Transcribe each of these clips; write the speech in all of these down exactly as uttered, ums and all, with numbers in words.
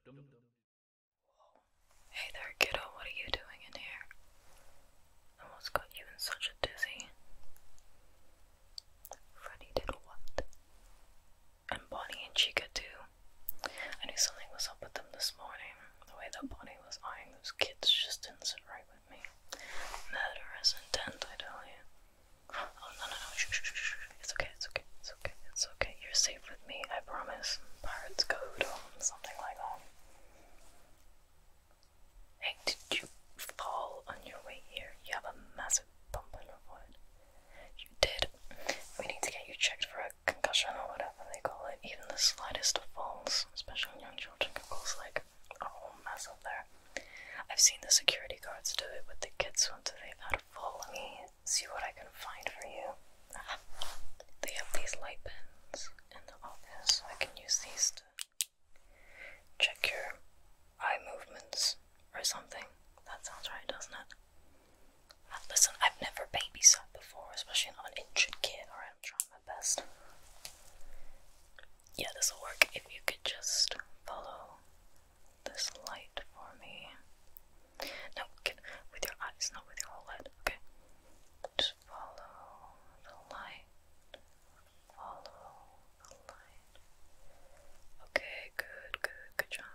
Hey there, kiddo, what are you doing in here? And what's got you in such a dizzy? Freddy did what? And Bonnie and Chica too. I knew something was up with them this morning. The way that Bonnie was eyeing those kids just didn't sit right with me. Murderous intent, I tell you. Oh, no, no, no, shh, shh, shh, shh. It's okay, it's okay, it's okay, it's okay. You're safe with me, I promise. Pirate's code or something like that. Hey, did you fall on your way here? You have a massive bump on your foot. You did. We need to get you checked for a concussion or whatever they call it. Even the slightest of falls, especially when young children, can cause like a whole mess up there. I've seen the security guards do it with the kids once they've had a fall. Let me see what I can find for you. They have these light pens in the office. I can use these to check your eye movements or something. That sounds right, doesn't it? Listen, I've never babysat before, especially not an injured kid. Alright, I'm trying my best. Yeah, this'll work if you could just follow this light for me. No, get with your eyes, not with your whole head, okay? Just follow the light. Follow the light. Okay, good, good, good job.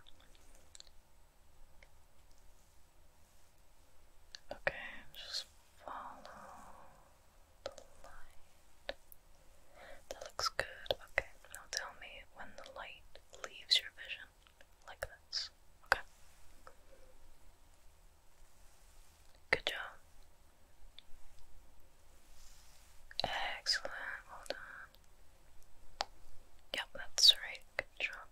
Okay, just follow the light. That looks good. Okay, now tell me when the light leaves your vision. Like this. Okay. Good job. Excellent. Well done. Yep, that's right. Good job.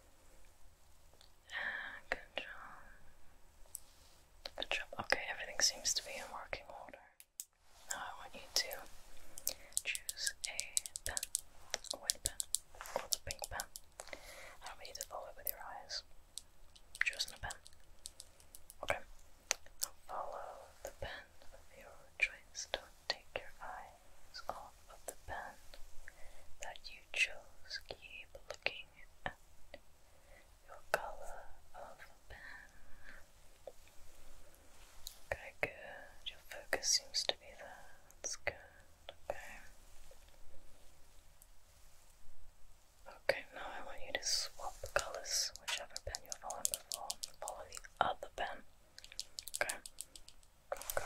And good job. Good job. Okay, everything seems to be in working order. Now I want you to choose a pen, a white pen, or the pink pen. I want you to follow it with your eyes. Choosing a pen. Okay. Now follow the pen of your choice. Don't take your eyes off of the pen that you chose. Keep looking at your color of pen. Okay, good. Your focus seems to be there. That's good. Okay. Okay, now I want you to swap colors, whichever pen you're following before. Follow the other pen. Okay. Okay.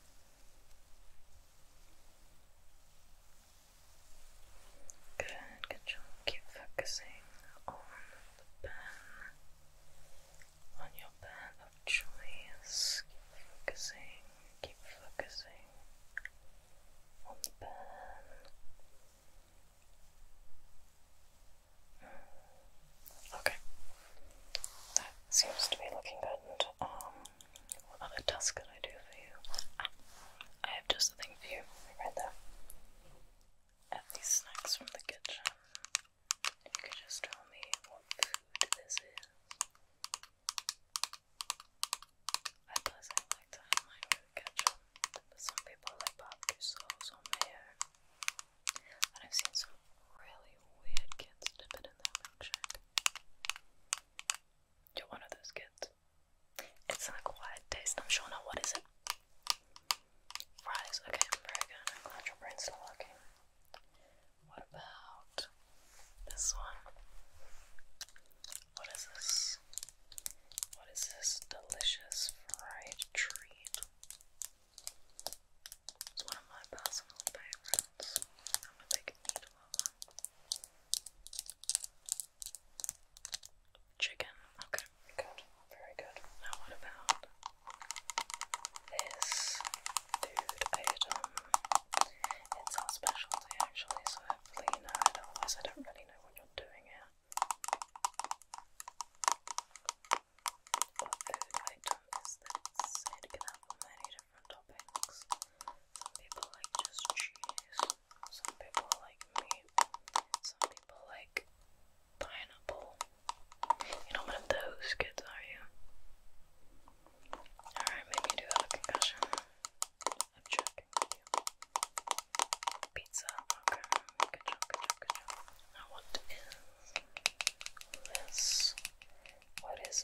Good, good job. Keep focusing on the pen. On your pen of choice. Keep focusing. Keep focusing.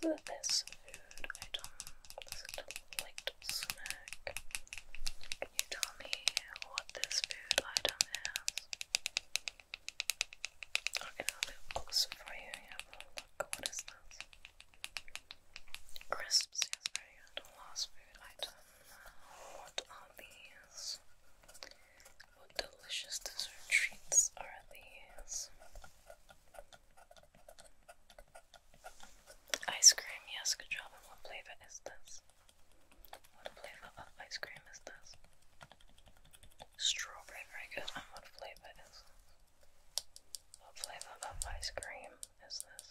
this food item? Is it a light snack? Can you tell me what this food item is? Okay, I'll be closer for you. Have a look. What is this? Crisps, yes, very good. Last food item. What are these? What delicious dessert treats are these? Ice cream, yes, good job. And what flavor is this? What flavor of ice cream is this? Strawberry, very good. And what flavor is this? What flavor of ice cream is this?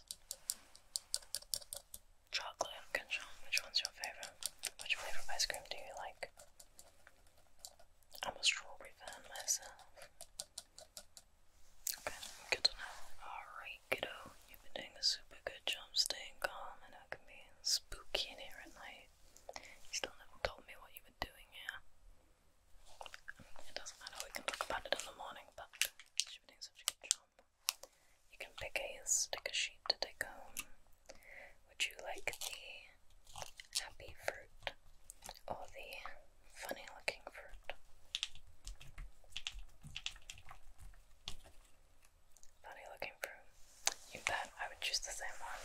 Chocolate, good job. Which one's your favorite? Which flavor of ice cream do you like? I'm a strawberry fan myself. Okay, good to know. Alright, kiddo. You've been doing a super good job staying calm. I know it can be spooky in here at night. You still never told me what you were doing here. It doesn't matter, we can talk about it in the morning, but you've been doing such a good job. You can pick a sticker sheet to take home. Would you like the happy fruit or the funny looking fruit? Funny looking fruit. You bet I would choose the same one.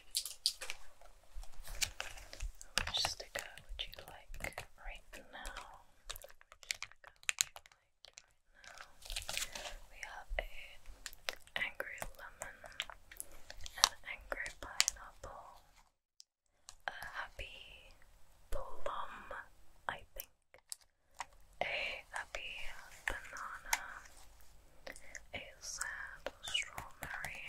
Which sticker would you like right now? Which sticker would you like right now? We have a angry lemon, an angry pineapple, a happy plum, I think, a happy banana, a sad strawberry,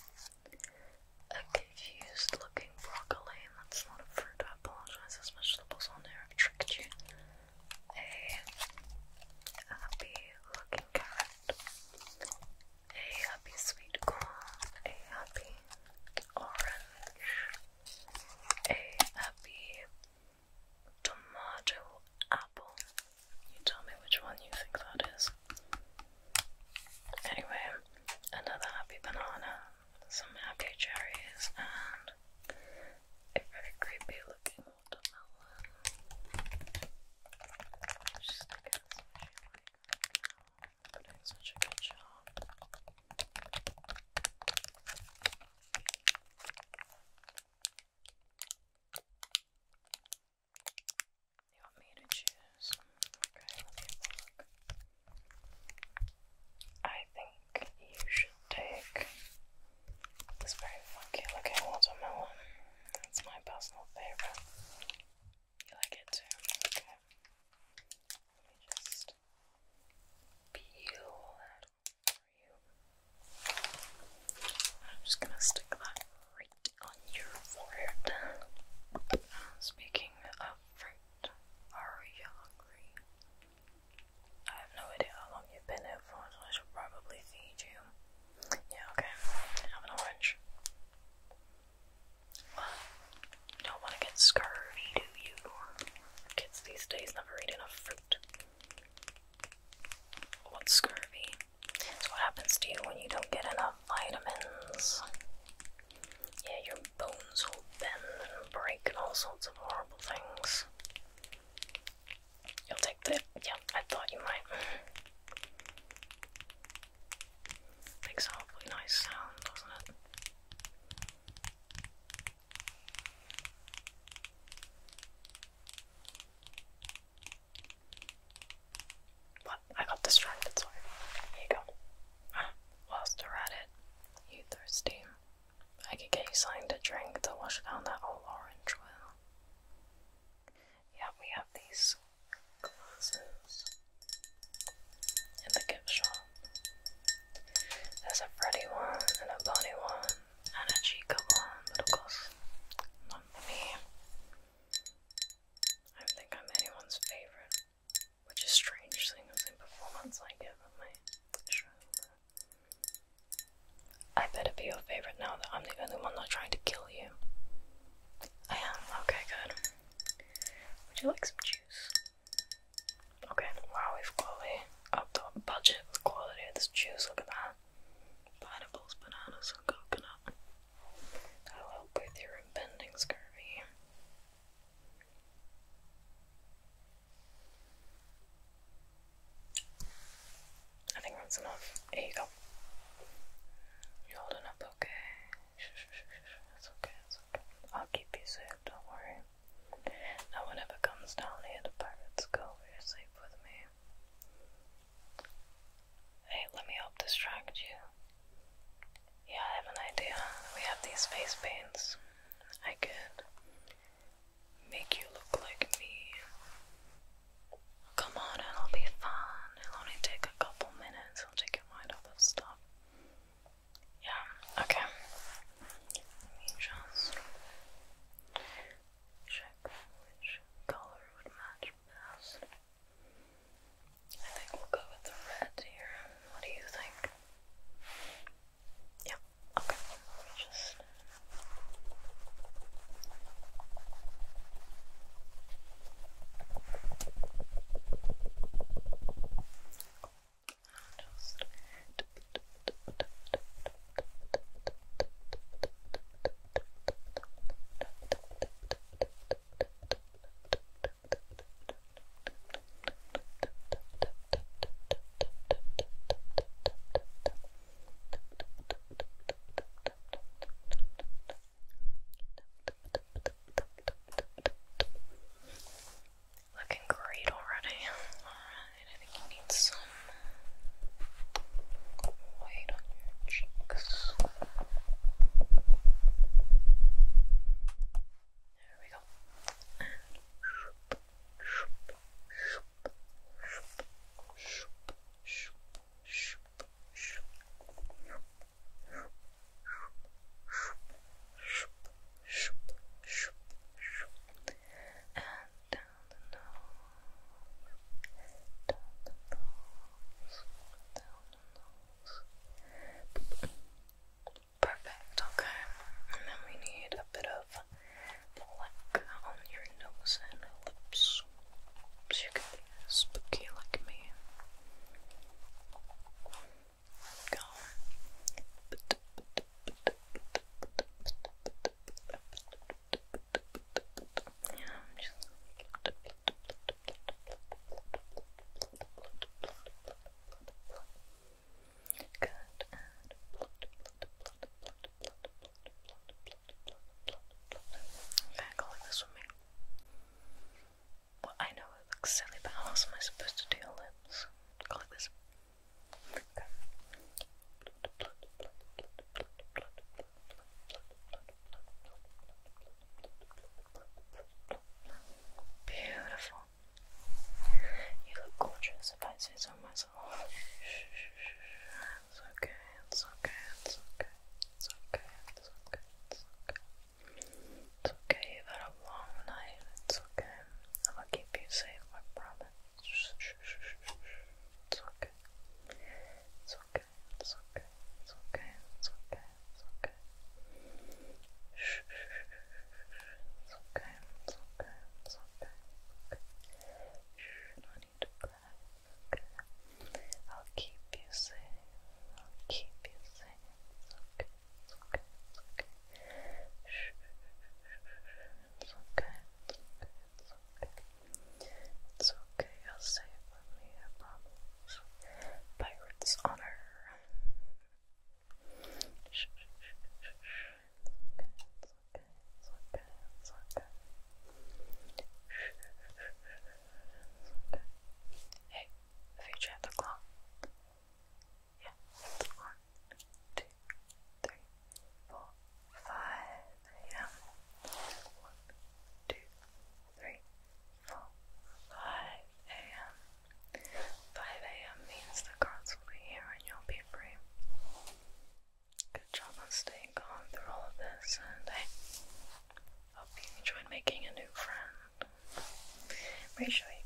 a confused looking broccoli. That's not a fruit, I apologize, there's vegetables on there, I've tricked you. A happy looking carrot, a happy sweet corn, a happy orange, a happy tomato apple. You tell me which one you think that is. Anyway, another happy banana, some happy cherries, and a very creepy looking watermelon. Which stickers would you like? You're doing such a good job. You want me to choose? Okay, let me have a look. I think you should take this very funky looking watermelon. That's my personal favorite. You like it too? Okay. Let me just peel that for you. I'm just gonna stick that right on your forehead. Speaking of fruit, are you hungry? I have no idea how long you've been here for, so I should probably feed you. Yeah, okay. Have an orange. What? You don't want to get scurvy, do you? Kids these days never eat enough fruit. What's scurvy? It's what happens to you when you don't get enough vitamins. Yeah, your bones will bend and break and all sorts of horrible things. You'll take the... yeah, I thought you might. Makes a hopefully nice sound, doesn't it? What? I got distracted, sorry. Here you go. Whilst you're at it, you thirsty? I could get you something to drink to wash down that old orange well. Yeah, we have these glasses in the gift shop. There's a Freddy one, and a Bunny one, and a Chica one, but of course, not for me. I don't think I'm anyone's favorite, which is strange seeing the same performance I give at my show. I better be your favorite now that I'm the only one not trying to kill you. I am? Okay, good. Would you like some juice? Okay, wow, we've quality upped our budget with the quality of this juice, look at that. Pineapples, bananas, and coconut. That'll help with your impending scurvy. face paints, I could make you look like me. Come on, it'll be fun. It'll only take a couple minutes. It'll take your mind off of stuff. Yeah, okay. Let me just check which color would match best. I think we'll go with the red here. What do you think? Yep, okay. Let me just looking great already. Alright, I think you need some white on your cheeks. There we go. And down the nose, down the nose, down the nose. Perfect, okay. And then we need a bit of black on your nose and lips, so you can be spooky like me. Go. Yeah, just good. Okay, go like this with me. Well, I know it looks silly, but how else am I supposed to do your lips? Go like this. Okay. Beautiful. You look gorgeous if I say so myself. It's okay, it's okay, it's okay, it's okay, it's okay, it's okay. It's okay, you've had a long night, it's okay. I'll keep you safe, I promise. It's okay. It's okay, it's okay, it's okay, it's okay, it's okay. Shh, it's okay, it's okay, it's okay, okay. Shh, no need to cry, okay. I'll keep you safe, I'll keep you safe, it's okay, it's okay, it's okay. Shh, it's okay, it's okay, it's okay. It's okay, you're safe with me, I promise. Pirate's honor. Shh, shh, shh, shh, shh. It's okay, it's okay, it's okay, it's okay. Shh, shh, shh, shh. It's okay. Hey, have you checked the clock? Yeah, it's one, two, three, four, five a m One, two, three, four, five a m five a m means the cards will be here and you'll be free. Good job on staying calm through all of this, and I hope you enjoyed making a new friend. I'm pretty sure